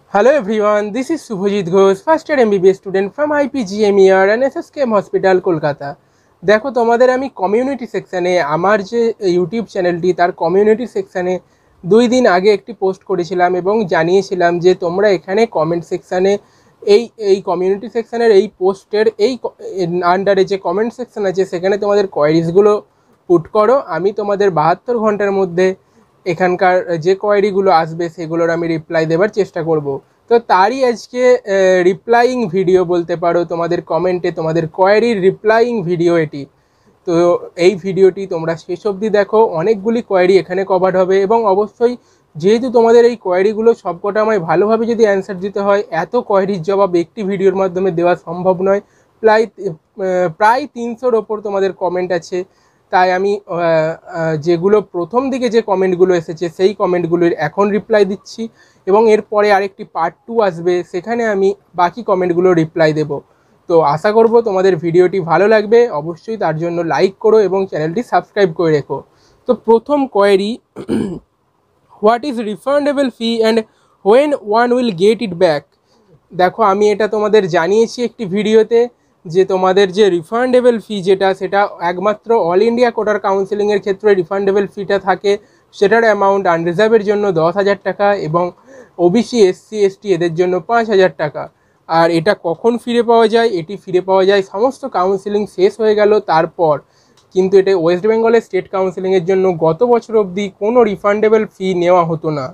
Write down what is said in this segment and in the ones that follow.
Hello everyone, this is Subhajit Ghosh, first year MBBS student from IPGMER and SSKM Hospital, Kolkata. দেখো তোমাদের আমি community সেকশানে আমার যে ইউটিউব চ্যানেলটি তার কমিউনিটি সেকশানে 2 দিন আগে একটি পোস্ট করেছিলাম এবং জানিয়েছিলাম যে তোমরা এখানে কমেন্ট সেকশানে এই কমিউনিটি সেকশানের এই পোস্টের এই আন্ডারে যে কমেন্ট সেকশান আছে সেখানে তোমাদের কোয়ারিজগুলো পুট করো। আমি তোমাদের 72 ঘন্টার মধ্যে এখানকার যে কোয়ারিগুলো আসবে সেগুলোর আমি রিপ্লাই দেওয়ার চেষ্টা করব। তো তারই আজকে রিপ্লাইং ভিডিও বলতে পারো, তোমাদের কমেন্টে তোমাদের কোয়ারির রিপ্লাইং ভিডিও এটি। তো এই ভিডিওটি তোমরা শেষ অবধি দেখো, অনেকগুলি কোয়ারি এখানে কভার হবে এবং অবশ্যই যেহেতু তোমাদের এই কোয়ারিগুলো সবকটা আমায় ভালোভাবে যদি অ্যান্সার দিতে হয়, এত কোয়ারির জবাব একটি ভিডিওর মাধ্যমে দেওয়া সম্ভব নয়। প্রায় 300-র ওপর তোমাদের কমেন্ট আছে, তাই আমি যেগুলো প্রথম দিকে যে কমেন্টগুলো এসেছে সেই কমেন্টগুলির এখন রিপ্লাই দিচ্ছি এবং এরপরে আরেকটি পার্ট 2 আসবে, সেখানে আমি বাকি কমেন্টগুলো রিপ্লাই দেব। তো আশা করব তোমাদের ভিডিওটি ভালো লাগবে, অবশ্যই তার জন্য লাইক করো এবং চ্যানেলটি সাবস্ক্রাইব করে রেখো। তো প্রথম query, what is refundable fee and when one will get it back. দেখো আমি এটা তোমাদের জানিয়েছি একটি ভিডিওতে যে তোমাদের যে রিফান্ডেবল ফি সেটা একমাত্র অল ইন্ডিয়া কোটার কাউন্সেলিংয়ের ক্ষেত্রে রিফান্ডেবল ফিটা থাকে, সেটার অ্যামাউন্ট আনরিজার্ভের জন্য 10,000 টাকা এবং ওবিসি এসসি এসটি এদের জন্য 5,000 টাকা। আর এটা কখন ফিরে পাওয়া যায়? এটি ফিরে পাওয়া যায় সমস্ত কাউন্সেলিং শেষ হয়ে গেল তারপর। কিন্তু এটা ওয়েস্ট বেঙ্গলের স্টেট কাউন্সেলিংয়ের জন্য গত বছর অবধি কোনো রিফান্ডেবল ফি নেওয়া হতো না।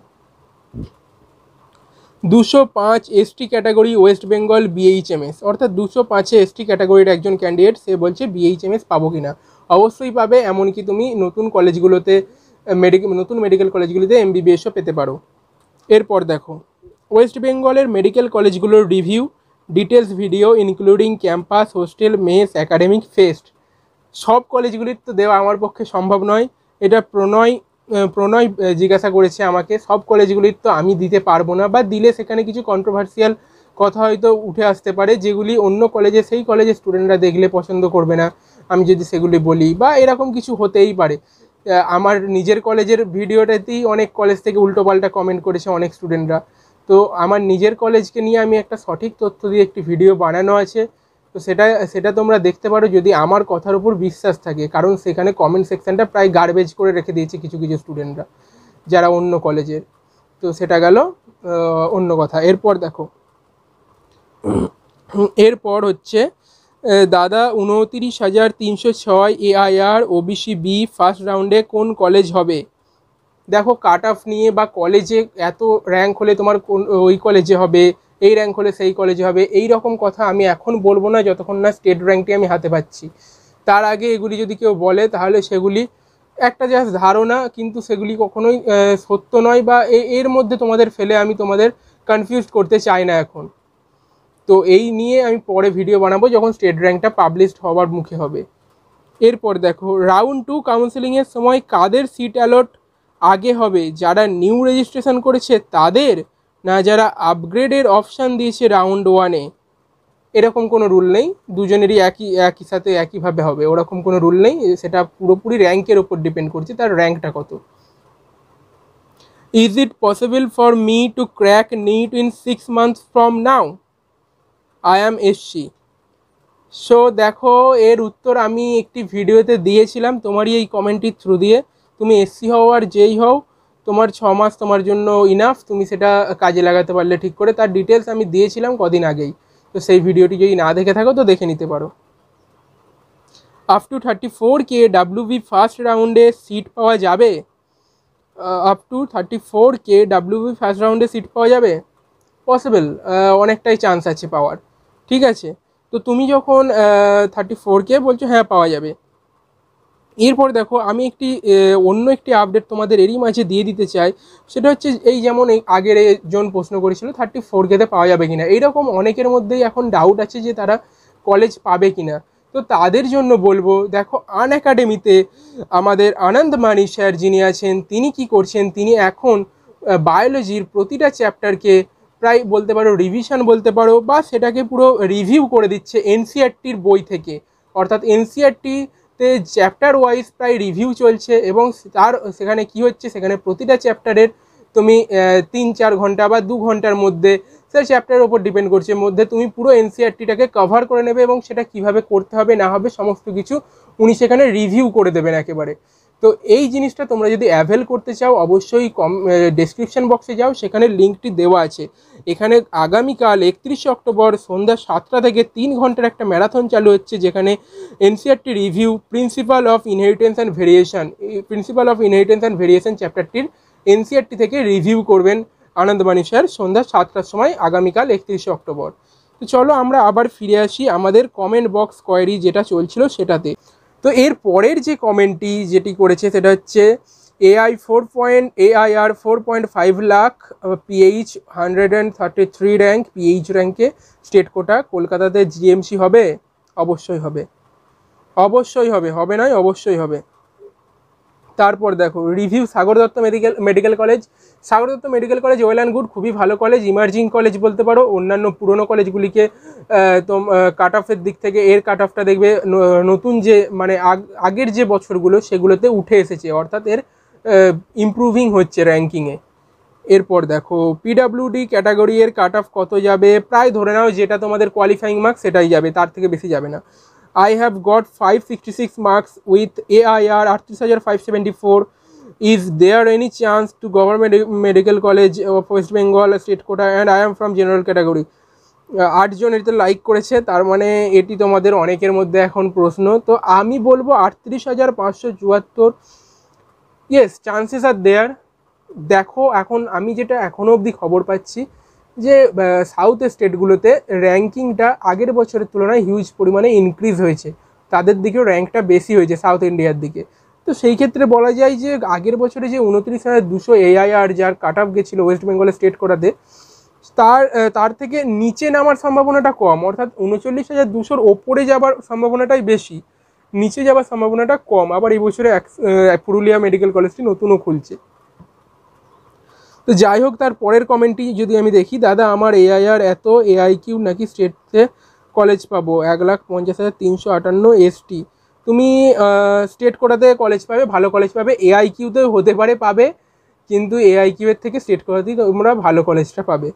205 ST category West Bengal BHMS, অর্থাৎ 205-এ এসটি ক্যাটাগরির একজন ক্যান্ডিডেট, সে বলছে বিএইচএমএস পাবো কিনা। অবশ্যই পাবে, এমনকি তুমি নতুন কলেজগুলোতে নতুন মেডিকেল কলেজগুলিতে এমবিবিএসও পেতে পারো। এরপর দেখো, ওয়েস্ট বেঙ্গলের মেডিকেল কলেজগুলোর review details video including campus, hostel, mess, academic, fest. সব কলেজগুলির তো দেওয়া আমার পক্ষে সম্ভব নয়, এটা প্রণয় জিজ্ঞাসা করেছে আমাকে। সব কলেজগুলির তো আমি দিতে পারবো না, বা দিলে সেখানে কিছু কন্ট্রোভার্সিয়াল কথা হয়তো উঠে আসতে পারে, যেগুলি অন্য কলেজে সেই কলেজের স্টুডেন্টরা দেখলে পছন্দ করবে না আমি যদি সেগুলি বলি, বা এরকম কিছু হতেই পারে। আমার নিজের কলেজের ভিডিওটাতেই অনেক কলেজ থেকে উল্টোপাল্টা কমেন্ট করেছে অনেক স্টুডেন্টরা। তো আমার নিজের কলেজকে নিয়ে আমি একটা সঠিক তথ্য দিয়ে একটি ভিডিও বানানো আছে, তো সেটা তোমরা দেখতে পারো যদি আমার কথার উপর বিশ্বাস থাকে, কারণ সেখানে কমেন্ট সেকশনটা প্রায় গার্বেজ করে রেখে দিয়েছে কিছু কিছু স্টুডেন্টরা যারা অন্য কলেজের। তো সেটা গেল অন্য কথা। এরপর দেখো, এরপর হচ্ছে দাদা 29,306 এআইআর ওবিসি বি ফার্স্ট রাউন্ডে কোন কলেজ হবে? দেখো কাট অফ নিয়ে বা কলেজে এত র্যাঙ্ক হলে তোমার কোন ওই কলেজে হবে, এই র্যাঙ্ক হলে সেই কলেজে হবে, এই রকম কথা আমি এখন বলবো না যতক্ষণ না স্টেট র্যাঙ্কটি আমি হাতে পাচ্ছি। তার আগে এগুলি যদি কেউ বলে তাহলে সেগুলি একটা জাস্ট ধারণা, কিন্তু সেগুলি কখনোই সত্য নয়, বা এর মধ্যে তোমাদের ফেলে আমি তোমাদের কনফিউজ করতে চাই না এখন। তো এই নিয়ে আমি পরে ভিডিও বানাবো যখন স্টেট র্যাঙ্কটা পাবলিশড হওয়ার মুখে হবে। এরপর দেখো, রাউন্ড 2 কাউন্সেলিংয়ের সময় কাদের সিট অ্যালট আগে হবে? যারা নিউ রেজিস্ট্রেশন করেছে তাদের, না যারা আপগ্রেডের অপশান দিয়েছে রাউন্ড 1-এ? এরকম কোনো রুল নেই, দুজনেরই একই সাথে একইভাবে হবে, ওরকম কোনো রুল নেই। সেটা পুরোপুরি র্যাঙ্কের ওপর ডিপেন্ড করছে, তার র্যাঙ্কটা কত। Is it possible for me to crack NEET in 6 months from now? I am SC. So দেখো এর উত্তর আমি একটি ভিডিওতে দিয়েছিলাম তোমারই এই কমেন্টের থ্রু দিয়ে। তুমি এসসি হও আর যেই হও, তোমার 6 মাস তোমার জন্য ইনাফ, তুমি সেটা কাজে লাগাতে পারলে ঠিক করে। তার ডিটেলস আমি দিয়েছিলাম কদিন আগেই, তো সেই ভিডিওটি যদি না দেখে থাকো তো দেখে নিতে পারো। Up to 34K WB first রাউন্ডে সিট পাওয়া যাবে? Up to 34K WB first রাউন্ডে সিট পাওয়া যাবে, পসিবল, অনেকটাই চান্স আছে পাওয়ার। ঠিক আছে, তো তুমি যখন 34K বলছো, হ্যাঁ পাওয়া যাবে। এরপর দেখো আমি অন্য একটি আপডেট তোমাদের এরই মাঝে দিয়ে দিতে চাই, সেটা হচ্ছে এই যেমন এই আগের জন প্রশ্ন করেছিল 34K-তে পাওয়া যাবে কিনা, এইরকম অনেকের মধ্যেই এখন ডাউট আছে যে তারা কলেজ পাবে কিনা। তো তাদের জন্য বলবো, দেখো আনএকাডেমিতে আমাদের আনন্দ মানি স্যার যিনি আছেন, তিনি কি করছেন, তিনি এখন বায়োলজির প্রতিটা চ্যাপ্টারকে প্রায় বলতে পারো রিভিশন বলতে পারো, বা সেটাকে পুরো রিভিউ করে দিচ্ছে এনসিইআরটির বই থেকে। অর্থাৎ এনসিইআরটিতে চ্যাপ্টার ওয়াইজ প্রায় রিভিউ চলছে এবং সেখানে কি হচ্ছে, সেখানে প্রতিটা চ্যাপ্টারের তুমি 3-4 ঘন্টা বা 2 ঘন্টার মধ্যে, সে চ্যাপ্টারের ওপর ডিপেন্ড করছে, মধ্যে তুমি পুরো এনসিইআরটিটাকে কভার করে নেবে এবং সেটা কিভাবে করতে হবে না হবে সমস্ত কিছু উনি সেখানে রিভিউ করে দেবেন একেবারে। তো এই জিনিসটা তোমরা যদি অ্যাভেল করতে চাও অবশ্যই ডেসক্রিপশন বক্সে যাও, সেখানে লিঙ্কটি দেওয়া আছে। এখানে আগামীকাল 31 অক্টোবর সন্ধ্যা 7টা থেকে 3 ঘন্টার একটা ম্যারাথন চালু হচ্ছে, যেখানে NCERT review principle of inheritance and variation, principle of inheritance and variation চ্যাপ্টারটির এনসিইআরটি থেকে রিভিউ করবেন আনন্দবাণী স্যার সন্ধ্যা 7টার সময় আগামীকাল 31 অক্টোবর। তো চলো আমরা আবার ফিরে আসি আমাদের কমেন্ট বক্স কোয়েরি যেটা চলছিল সেটাতে। তো এর পরের যে কমেন্টটি যেটি করেছে সেটা হচ্ছে AIR 4.5 lakh PH 133 rank, PH র্যাঙ্কে স্টেট কোটা, কলকাতাতে জিএমসি হবে? অবশ্যই হবে, অবশ্যই হবে, হবে নয় অবশ্যই হবে। তারপর দেখো review Sagar Dutta medical college. Sagar Dutta medical college well and good, খুবই ভালো কলেজ, ইমার্জিং কলেজ বলতে পারো। অন্যান্য পুরনো কলেজগুলিকে কাট অফের দিক থেকে এর কাট অফটা দেখবে নতুন যে মানে আগের যে বছরগুলো সেগুলোতে উঠে এসেছে, অর্থাৎ এর ইমপ্রুভিং হচ্ছে র্যাঙ্কিংয়ে। এরপর দেখো পিডাব্লিউডি ক্যাটাগরি এর কাট অফ কত যাবে? প্রায় ধরে নাও যেটা তোমাদের কোয়ালিফাইং মার্কস সেটাই যাবে, তার থেকে বেশি যাবে না। I have got 566 marks with AIR 38,574. Is there any chance to Government Medical College of West Bengal state quota and I am from general category? 8 জন এতে লাইক করেছে, তার মানে এটি তোমাদের অনেকের মধ্যে এখন প্রশ্ন। তো আমি বলবো 38,574, ইয়েস চান্সেস আর দেয়ার। দেখো এখন আমি যেটা এখনও অবধি খবর পাচ্ছি যে সাউথ স্টেটগুলোতে র্যাঙ্কিংটা আগের বছরের তুলনায় হিউজ পরিমাণে ইনক্রিজ হয়েছে, তাদের দিকেও র্যাঙ্কটা বেশি হয়েছে সাউথ ইন্ডিয়ার দিকে। তো সেই ক্ষেত্রে বলা যায় যে আগের বছরে যে 29,200 AIR যার কাট অফ গেছিলো ওয়েস্ট বেঙ্গলের স্টেট কোটাতে, তার থেকে নিচে নামার সম্ভাবনাটা কম, অর্থাৎ 39,200 ওপরে যাবার সম্ভাবনাটাই বেশি, নিচে যাবার সম্ভাবনাটা কম। আবার এই বছরে পুরুলিয়া মেডিকেল কলেজটি নতুনও খুলছে। তো যাই হোক, তার পরের কমেন্টটি যদি আমি দেখি, দাদা আমার AIR এত, AIQ নাকি স্টেটে কলেজ পাবো? 1,50,358 ST। তুমি স্টেট কোটাতে কলেজ পাবে, ভালো কলেজ পাবে, AIQতে হতে পারে পাবে, কিন্তু AIQ এর থেকে স্টেট কোটাতেই তোমরা ভালো কলেজটা পাবে।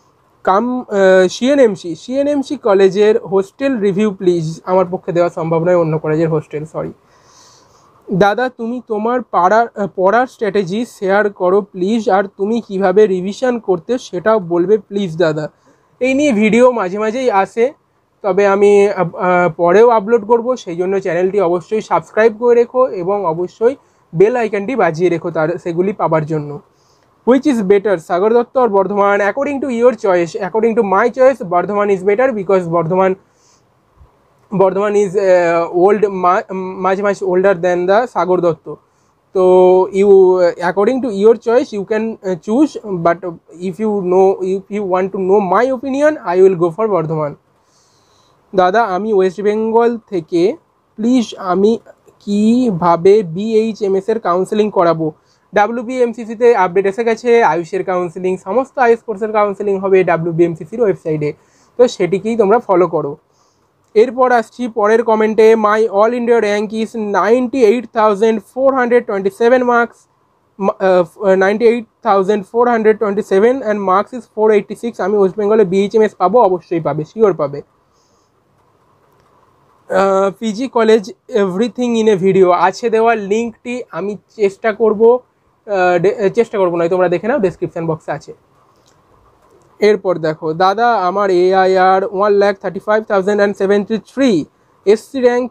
CNMC কলেজের হোস্টেল রিভিউ প্লিজ। আমার পক্ষে দেওয়া সম্ভব নয় অন্য কলেজের হোস্টেল, সরি দাদা। তুমি তোমার পড়ার স্ট্র্যাটেজি শেয়ার করো প্লিজ, আর তুমি কিভাবে রিভিশন করতে সেটাও বলবে প্লিজ দাদা। এই নিয়ে ভিডিও মাঝে মাঝেই আসে, তবে আমি পরেও আপলোড করব, সেই জন্য চ্যানেলটি অবশ্যই সাবস্ক্রাইব করে রেখো এবং অবশ্যই বেল আইকনটি বাজিয়ে রেখো সেগুলি পাবার জন্য। Which is better, Sagar Dutta আর Bardhaman? According to your choice, according to my choice Bardhaman is better, because Bardhaman is much older than the Sagar Datta. So you according to your choice you can choose, but if you want to know my opinion, I will go for Bardhaman. দাদা আমি West Bengal থেকে, please আমি কিভাবে BHMS এর counselling করাবো? WBMCC-তে update এসে গেছে, আয়ুষের কাউন্সেলিং, সমস্ত আয়ুষ কোর্সের কাউন্সেলিং হবে WBMCC-র ওয়েবসাইটে, তো সেটিকেই তোমরা ফলো করো। এরপর আসছি পরের কমেন্টে, my all India rank is 98,427 marks, 98,427 and marks is 486। আমি ওয়েস্ট বেঙ্গলে BHMS পাবো? অবশ্যই পাবে, শিওর পাবে। PG college everything in a video আছে দেওয়ার লিঙ্কটি আমি চেষ্টা করব নয়, তোমরা দেখে নাও, ডেসক্রিপশন বক্সে আছে। এরপর দেখো, দাদা আমার AIR 1,35,073, SC র্যাঙ্ক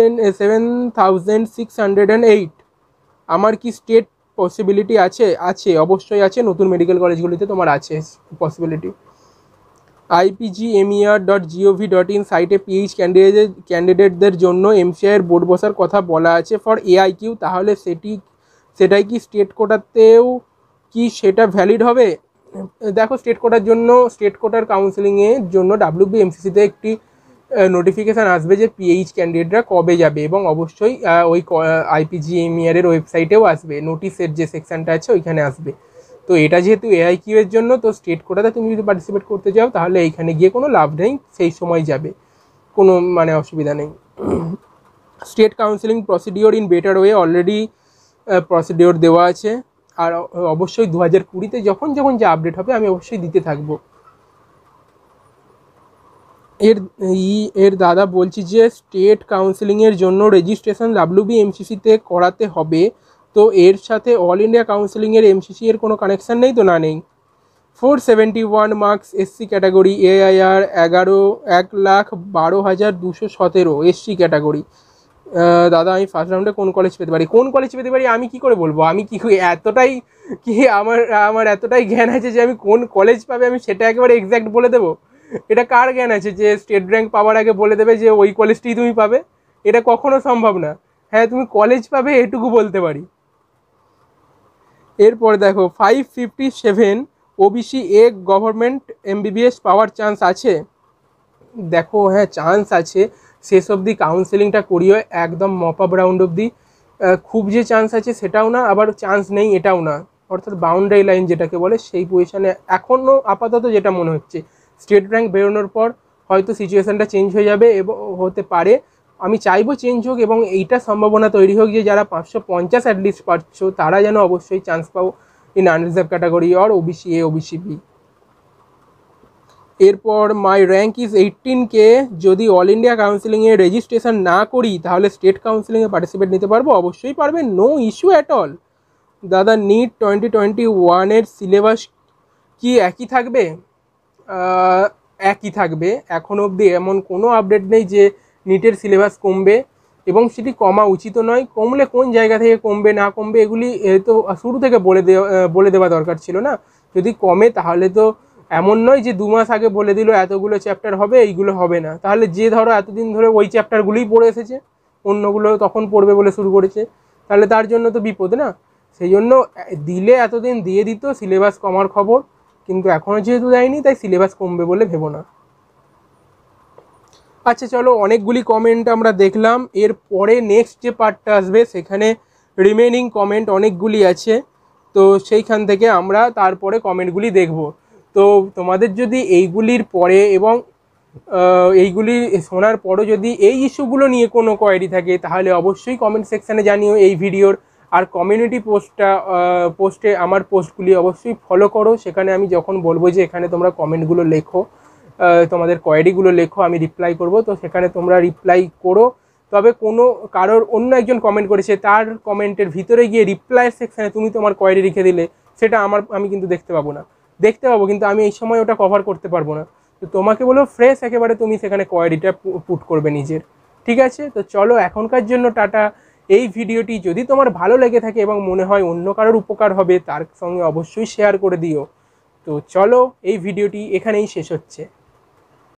7,608, আমার কি স্টেট পসিবিলিটি আছে? অবশ্যই আছে, নতুন মেডিকেল কলেজগুলিতে তোমার আছে পসিবিলিটি। IPGMER.gov.in সাইটে PH ক্যান্ডিডেটদের জন্য MCI বোর্ড বসার কথা বলা আছে ফর AIQ, তাহলে সেটাই কি স্টেট কোটাতেও কি সেটা ভ্যালিড হবে? দেখো স্টেট কোটার কাউন্সেলিংয়ের জন্য WBMCC-তে একটি নোটিফিকেশান আসবে যে PH ক্যান্ডিডেটরা কবে যাবে, এবং অবশ্যই ওই IPGMER-এর ওয়েবসাইটেও আসবে, নোটিশের যে সেকশানটা আছে ওইখানে আসবে। তো এটা যেহেতু AIQ এর জন্য, তো স্টেট কোটাতে তুমি যদি পার্টিসিপেট করতে চাও তাহলে এইখানে গিয়ে কোনো লাভ নেই, সেই সময় যাবে, কোনো মানে অসুবিধা নেই। State counselling procedure in better way, already procedure দেওয়া আছে। আর অবশ্যই 2020-তে যখন যখন যা আপডেট হবে আমি অবশ্যই দিতে থাকবো। এর দাদা বলছি যে স্টেট কাউন্সিলিংয়ের জন্য রেজিস্ট্রেশন WBMCC-তে করাতে হবে, তো এর সাথে অল ইন্ডিয়া কাউন্সিলিংয়ের MCC এর কোনো কানেকশান নেই তো? না, নেই। 471 marks SC category, AIR 1,12,217 SC category. দাদা আমি ফার্স্ট রাউন্ডে কোন কলেজ পেতে পারি? কোন কলেজ পেতে পারি আমি কি করে বলবো? আমি কি এতটাই কি আমার এতটাই জ্ঞান আছে যে আমি কোন কলেজ পাবে আমি সেটা একেবারে এক্স্যাক্ট বলে দেবো? এটা কার জ্ঞান আছে যে স্টেট র্যাঙ্ক পাওয়ার আগে বলে দেবে যে ওই কলেজটিই তুমি পাবে? এটা কখনো সম্ভব না। হ্যাঁ, তুমি কলেজ পাবে এটুকু বলতে পারি। এরপর দেখো 557 OBC গভর্নমেন্ট MBBS পাওয়ার চান্স আছে? দেখো হ্যাঁ, চান্স আছে। শেষ অবধি কাউন্সেলিংটা করিও, একদম মপ আপ রাউন্ড অবধি। খুব যে চান্স আছে সেটাও না, আবার চান্স নেই এটাও না, অর্থাৎ বাউন্ডারি লাইন যেটাকে বলে সেই পজিশানে এখনও আপাতত যেটা মনে হচ্ছে। স্টেট র্যাঙ্ক বেরোনোর পর হয়তো সিচুয়েশানটা চেঞ্জ হয়ে যাবে এবং হতে পারে, আমি চাইবো চেঞ্জ হোক এবং এইটা সম্ভাবনা তৈরি হোক যে যারা 550 অ্যাটলিস্ট পাচ্ছ তারা যেন অবশ্যই চান্স পাও in unreserved category or OBC A OBC B। এরপর মাই র্যাঙ্ক ইজ 18K, যদি অল ইন্ডিয়া কাউন্সিলিংয়ে রেজিস্ট্রেশন না করি তাহলে স্টেট কাউন্সিলিংয়ে পার্টিসিপেট নিতে পারবো? অবশ্যই পারবে, নো ইস্যু অ্যাট অল। দাদা নিট 2021-এর সিলেবাস কি একই থাকবে? একই থাকবে। এখন অবধি এমন কোনো আপডেট নেই যে নিটের সিলেবাস কমবে, এবং সেটি কমা উচিত নয়। কমলে কোন জায়গা থেকে কমবে না কমবে এগুলি তো শুরু থেকে বলে দেওয়া দরকার ছিল না। যদি কমে তাহলে তো এমন নয় যে 2 মাস আগে বলে দিল এতগুলো চ্যাপ্টার হবে, এইগুলো হবে না। তাহলে যে ধরো এতদিন ধরে ওই চ্যাপ্টারগুলোই পড়ে এসেছে, অন্যগুলো তখন পড়বে বলে শুরু করেছে, তাহলে তার জন্য তো বিপদ না। সেই জন্য দিলে এতদিন দিয়ে দিত সিলেবাস কমার খবর, কিন্তু এখনও যেহেতু দেয়নি তাই সিলেবাস কমবে বলে ভেবো না। আচ্ছা চলো, অনেকগুলি কমেন্ট আমরা দেখলাম। এর পরে নেক্সট যে পার্টটা আসবে সেখানে রিমেনিং কমেন্ট অনেকগুলি আছে, তো সেইখান থেকে আমরা তারপরে কমেন্টগুলি দেখব। তো তোমাদের যদি এইগুলির পরে এবং এইগুলি শোনার পরও যদি এই ইস্যুগুলো নিয়ে কোনো কোয়ারি থাকে তাহলে অবশ্যই কমেন্ট সেকশানে জানিও এই ভিডিওর। আর কমিউনিটি পোস্টে আমার পোস্টগুলি অবশ্যই ফলো করো, সেখানে আমি যখন বলবো যে এখানে তোমরা কমেন্টগুলো লেখো, তোমাদের কোয়ারিগুলো লেখো, আমি রিপ্লাই করব, তো সেখানে তোমরা রিপ্লাই করো। তবে কোনো কারোর অন্য একজন কমেন্ট করেছে তার কমেন্টের ভিতরে গিয়ে রিপ্লাই সেকশানে তুমি তোমার কোয়ারি লিখে দিলে সেটা আমি কিন্তু দেখতে পাবো না। দেখতে পাবো কিন্তু আমি এই সময় ওটা কভার করতে পারবো না। তো তোমাকে বলো ফ্রেশ একেবারে তুমি সেখানে কোয়ারিটা পুট করবে নিজের। ঠিক আছে, তো চলো এখনকার জন্য টাটা। এই ভিডিওটি যদি তোমার ভালো লেগে থাকে এবং মনে হয় অন্য কারোর উপকার হবে তার সঙ্গে অবশ্যই শেয়ার করে দিও। তো চলো এই ভিডিওটি এখানেই শেষ হচ্ছে।